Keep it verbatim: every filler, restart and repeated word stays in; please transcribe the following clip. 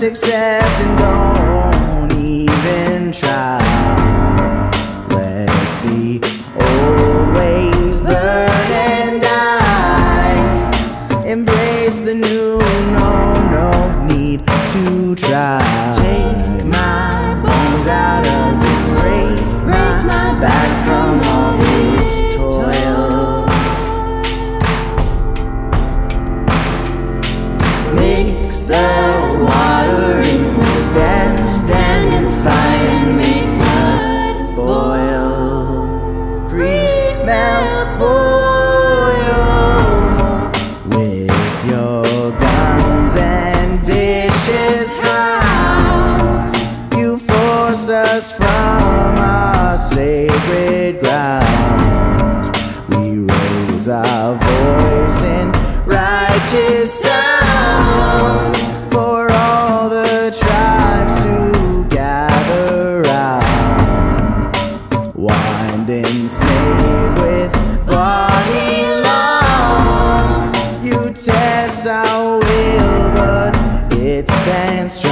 accept and don't even try. Let the old ways burn and die. Embrace the new, no, no need to try. Take my bones out of this, break my back from all this toil. Mix the water in the stand, stand and fight and make blood boil. Freeze, melt, boil. With your guns and vicious hounds, you force us from our sacred grounds. We raise our voice in righteous sound for all the tribes to gather round. Wind enslaved with body long, you test our will, but it stands strong.